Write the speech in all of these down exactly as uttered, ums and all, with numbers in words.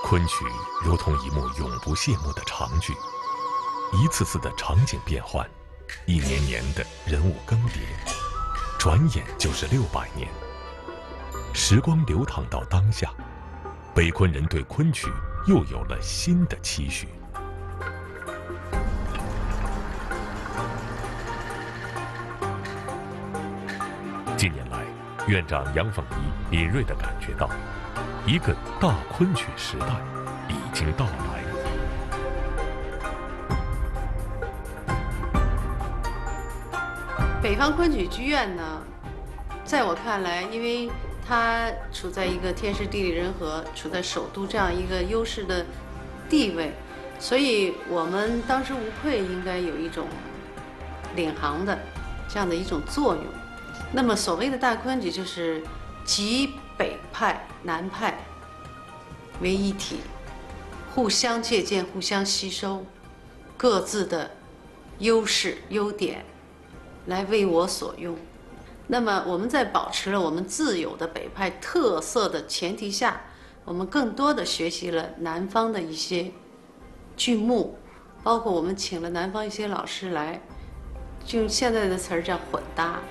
昆曲如同一幕永不谢幕的长剧，一次次的场景变换，一年年的人物更迭，转眼就是六百年。时光流淌到当下，北昆人对昆曲又有了新的期许。近年来，院长杨凤仪敏锐地感觉到，一个大昆曲时代已经到来。 北方昆曲剧院呢，在我看来，因为它处在一个天时地利人和、处在首都这样一个优势的地位，所以我们当之无愧应该有一种领航的这样的一种作用。那么所谓的大昆曲，就是集北派、南派为一体，互相借鉴、互相吸收，各自的优势、优点来为我所用。那么我们在保持了我们自有的北派特色的前提下，我们更多的学习了南方的一些剧目，包括我们请了南方一些老师来，就用现在的词儿叫混搭。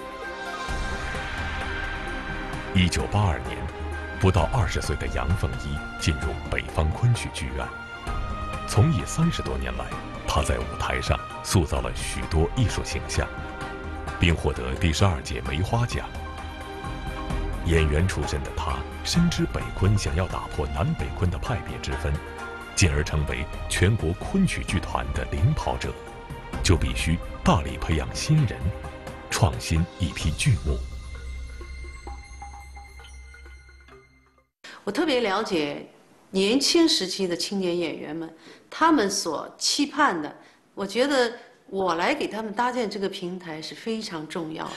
一九八二年，不到二十岁的杨凤仪进入北方昆曲剧院，从艺三十多年来，她在舞台上塑造了许多艺术形象，并获得第十二届梅花奖。演员出身的她，深知北昆想要打破南北昆的派别之分，进而成为全国昆曲剧团的领跑者，就必须大力培养新人，创新一批剧目。 我特别了解年轻时期的青年演员们，他们所期盼的，我觉得我来给他们搭建这个平台是非常重要的。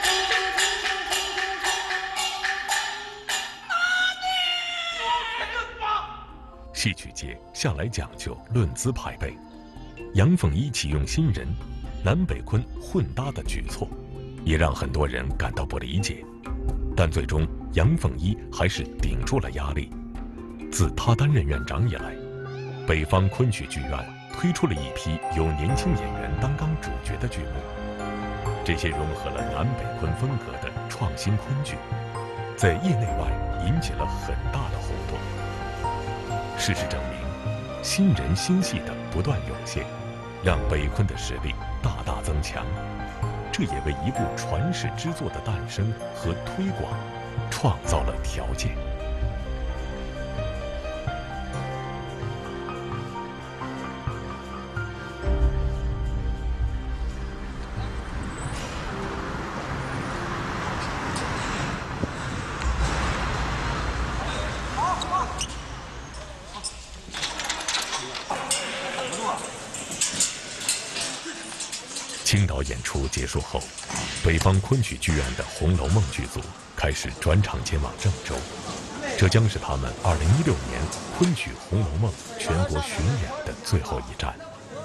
戏曲界向来讲究论资排辈，杨凤仪启用新人，南北昆混搭的举措，也让很多人感到不理解。但最终，杨凤仪还是顶住了压力。自他担任院长以来，北方昆曲剧院推出了一批由年轻演员担当主角的剧目，这些融合了南北昆风格的创新昆剧，在业内外引起了很大的轰动。事实证明，新人新戏的不断涌现，让北昆的实力大大增强。这也为一部传世之作的诞生和推广创造了条件。青岛演出结束后，北方昆曲剧院的《红楼梦》剧组开始转场前往郑州，这将是他们二零一六年昆曲《红楼梦》全国巡演的最后一站。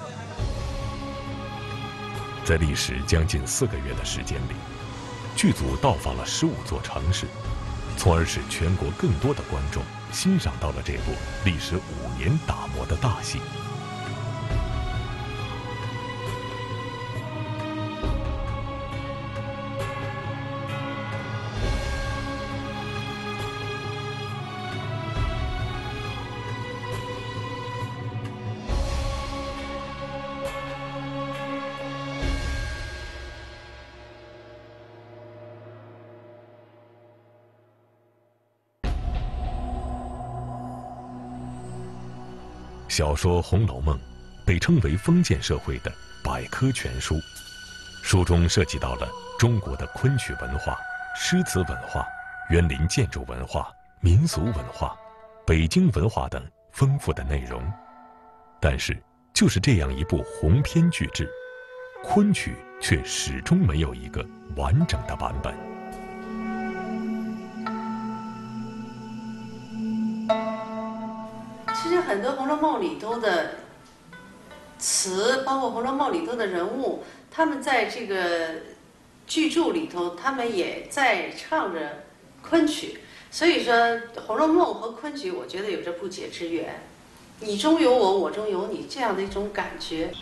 在历时将近四个月的时间里，剧组到访了十五座城市，从而使全国更多的观众欣赏到了这部历时五年打磨的大戏。小说《红楼梦》被称为封建社会的百科全书，书中涉及到了中国的昆曲文化、诗词文化、园林建筑文化、民俗文化、北京文化等丰富的内容。但是，就是这样一部鸿篇巨制，昆曲却始终没有一个完整的版本。 其实很多《红楼梦》里头的词，包括《红楼梦》里头的人物，他们在这个剧注里头，他们也在唱着昆曲。 所以说，《红楼梦》和昆曲，我觉得有着不解之缘，你中有我，我中有你这样的一种感觉。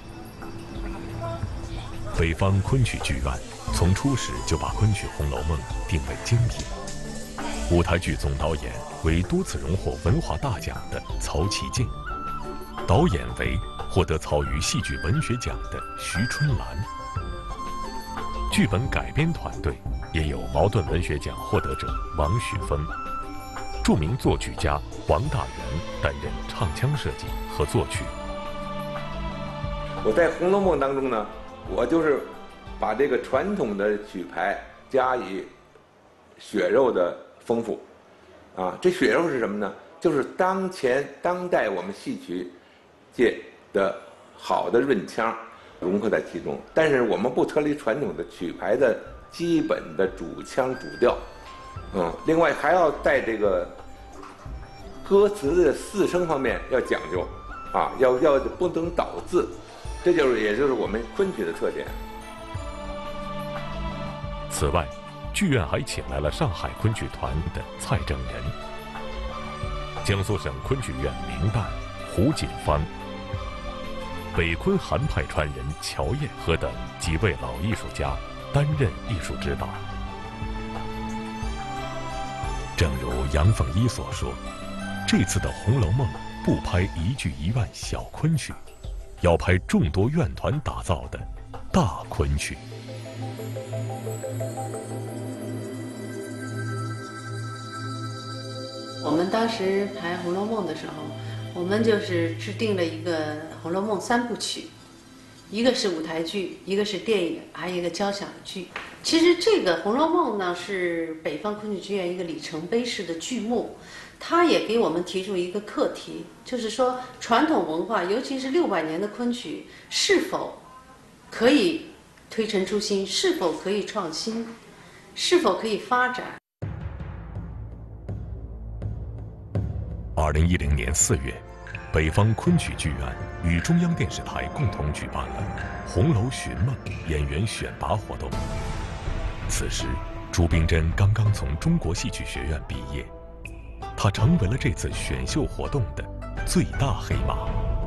北方昆曲剧院从初始就把昆曲《红楼梦》定为精品。舞台剧总导演为多次荣获文华大奖的曹启敬，导演为获得曹禺戏剧文学奖的徐春兰。剧本改编团队也有茅盾文学奖获得者王旭峰，著名作曲家王大元担任唱腔设计和作曲。 我在《红楼梦》当中呢，我就是把这个传统的曲牌加以血肉的丰富，啊，这血肉是什么呢？就是当前当代我们戏曲界的好的润腔融合在其中，但是我们不脱离传统的曲牌的基本的主腔主调，嗯，另外还要在这个歌词的四声方面要讲究，啊，要要不能倒字，这就是也就是我们昆曲的特点。 此外，剧院还请来了上海昆曲团的蔡正仁、江苏省昆曲院名旦胡锦芳、北昆韩派传人乔燕和等几位老艺术家担任艺术指导。正如杨凤一所说，这次的《红楼梦》不拍一剧一院小昆曲，要拍众多院团打造的大昆曲。 我们当时排《红楼梦》的时候，我们就是制定了一个《红楼梦》三部曲，一个是舞台剧，一个是电影，还有一个交响剧。其实这个《红楼梦》呢，是北方昆曲剧院一个里程碑式的剧目，它也给我们提出一个课题，就是说传统文化，尤其是六百年的昆曲，是否可以推陈出新，是否可以创新，是否可以发展。 二零一零年四月，北方昆曲剧院与中央电视台共同举办了《红楼寻梦》演员选拔活动。此时，朱冰珍刚刚从中国戏曲学院毕业，她成为了这次选秀活动的最大黑马。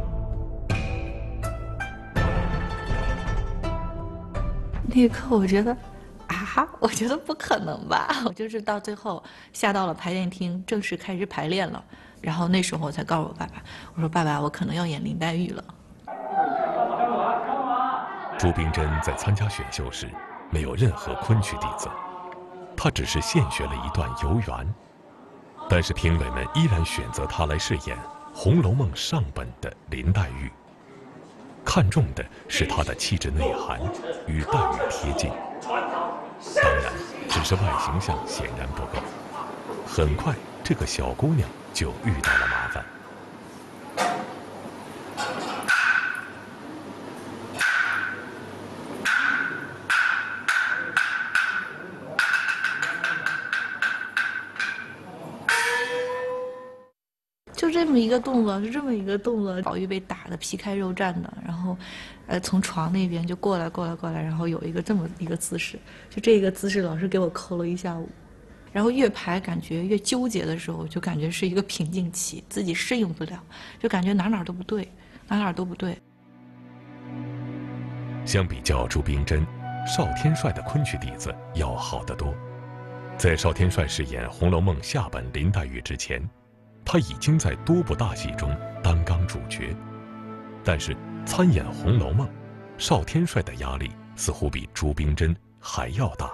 那一刻，我觉得，啊，我觉得不可能吧！我就是到最后下到了排练厅，正式开始排练了。然后那时候我才告诉我爸爸，我说：“爸爸，我可能要演林黛玉了。” 朱冰珍在参加选秀时没有任何昆曲底子，她只是现学了一段游园，但是评委们依然选择她来饰演《红楼梦》上本的林黛玉，看重的是她的气质内涵与黛玉贴近。当然，只是外形上显然不够。很快，这个小姑娘就遇到了麻烦。 就这么一个动作，就这么一个动作，宝玉被打得皮开肉绽的，然后，呃，从床那边就过来，过来，过来，然后有一个这么一个姿势，就这个姿势，老师给我抠了一下午。然后越排感觉越纠结的时候，就感觉是一个瓶颈期，自己适应不了，就感觉哪哪都不对，哪哪都不对。 相比较朱冰珍，邵天帅的昆曲底子要好得多。在邵天帅饰演《红楼梦》下本林黛玉之前，他已经在多部大戏中担纲主角。但是参演《红楼梦》，邵天帅的压力似乎比朱冰珍还要大。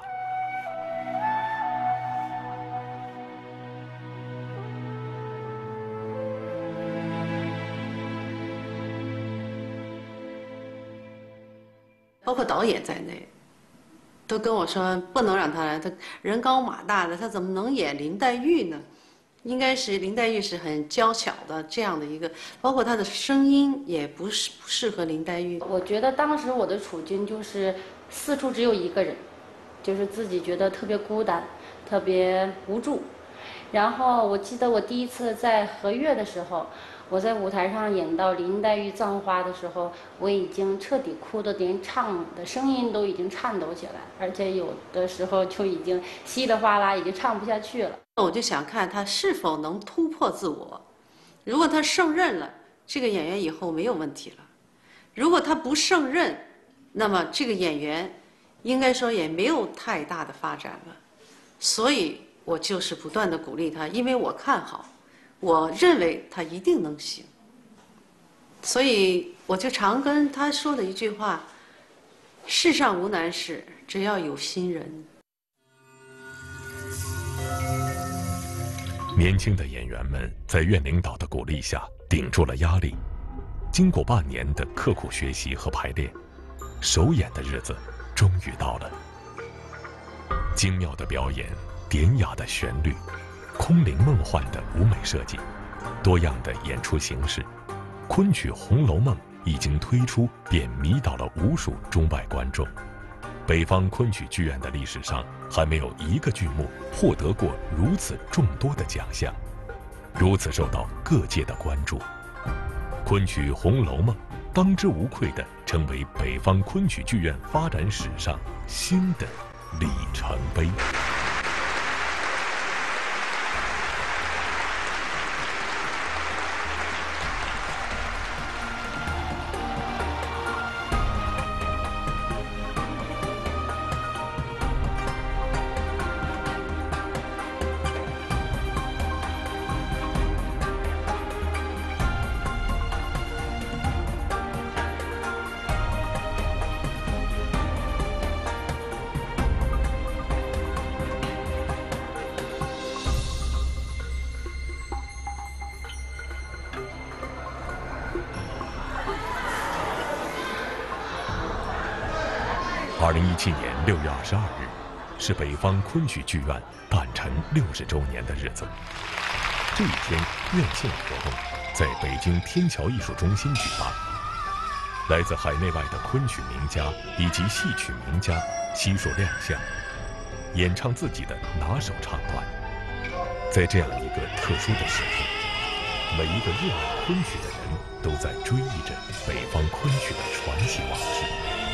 包括导演在内，都跟我说不能让他来，他人高马大的，他怎么能演林黛玉呢？应该是林黛玉是很娇巧的这样的一个，包括她的声音也不是不适合林黛玉。 我觉得当时我的处境就是四处只有一个人，就是自己觉得特别孤单，特别无助。然后我记得我第一次在和乐的时候， 我在舞台上演到林黛玉葬花的时候，我已经彻底哭的连唱的声音都已经颤抖起来，而且有的时候就已经稀里哗啦，已经唱不下去了。 我就想看他是否能突破自我。如果他胜任了，这个演员以后没有问题了；如果他不胜任，那么这个演员应该说也没有太大的发展了。所以我就是不断的鼓励他，因为我看好，我认为他一定能行。所以我就常跟他说的一句话：世上无难事，只要有心人。 年轻的演员们在院领导的鼓励下顶住了压力，经过半年的刻苦学习和排练，首演的日子终于到了。精妙的表演，典雅的旋律，空灵梦幻的舞美设计，多样的演出形式，昆曲《红楼梦》已经推出便迷倒了无数中外观众。北方昆曲剧院的历史上还没有一个剧目获得过如此众多的奖项，如此受到各界的关注。昆曲《红楼梦》当之无愧地成为北方昆曲剧院发展史上新的里程碑。二零一七年六月二十二日，是北方昆曲剧院诞辰六十周年的日子。这一天，院线活动在北京天桥艺术中心举办，来自海内外的昆曲名家以及戏曲名家悉数亮相，演唱自己的拿手唱段。在这样一个特殊的时刻，每一个热爱昆曲的人都在追忆着北方昆曲的传奇往事。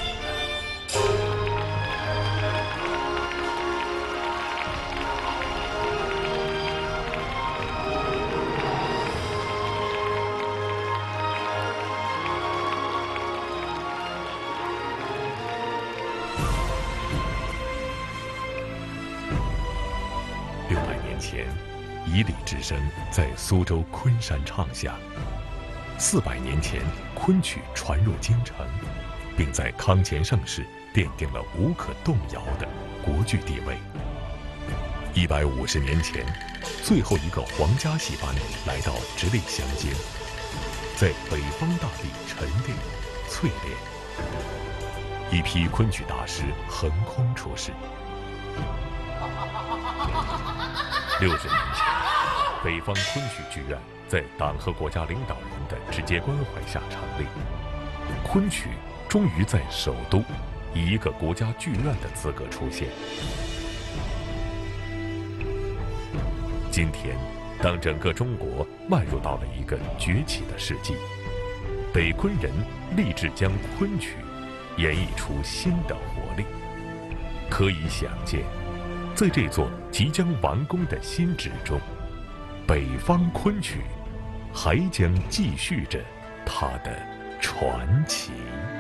六百年前，以礼之声在苏州昆山唱响；四百年前，昆曲传入京城，并在康乾盛世奠定了无可动摇的国剧地位。一百五十年前，最后一个皇家戏班来到直隶乡间，在北方大地沉淀、淬炼，一批昆曲大师横空出世。六十年前，北方昆曲剧院在党和国家领导人的直接关怀下成立，昆曲终于在首都以一个国家剧院的资格出现。今天，当整个中国迈入到了一个崛起的世纪，北昆人立志将昆曲演绎出新的活力。可以想见，在这座即将完工的新址中，北方昆曲还将继续着它的传奇。